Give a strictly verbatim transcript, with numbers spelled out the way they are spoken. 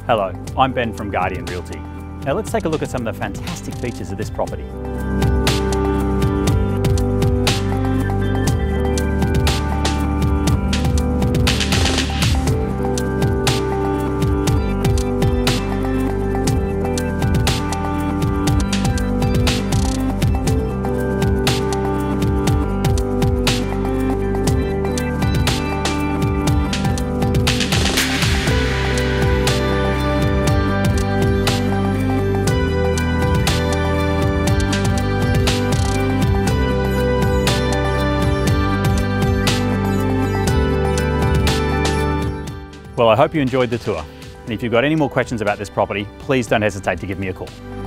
Hello, I'm Ben from Guardian Realty. Now let's take a look at some of the fantastic features of this property. Well, I hope you enjoyed the tour. And if you've got any more questions about this property, please don't hesitate to give me a call.